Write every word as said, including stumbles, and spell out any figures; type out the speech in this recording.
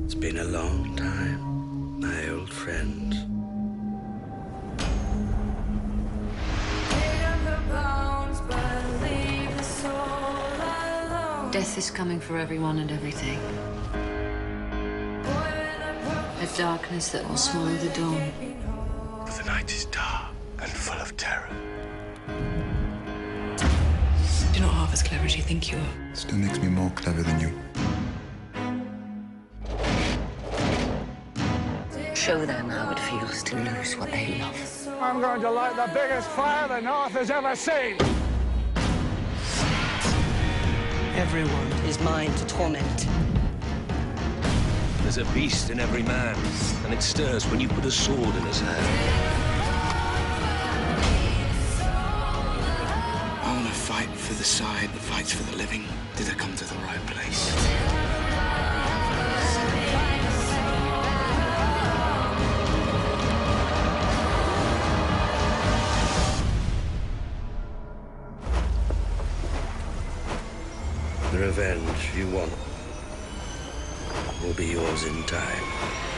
It's been a long time, my old friend. Death is coming for everyone and everything. A darkness that will swallow the dawn. But the night is dark and full of terror. You're not half as clever as you think you are. Still makes me more clever than you. Show them how it feels to lose what they love. I'm going to light the biggest fire the North has ever seen. Everyone is mine to torment. There's a beast in every man, and it stirs when you put a sword in his hand. I want to fight for the side that fights for the living. Did I come to the right place? The revenge you want will be yours in time.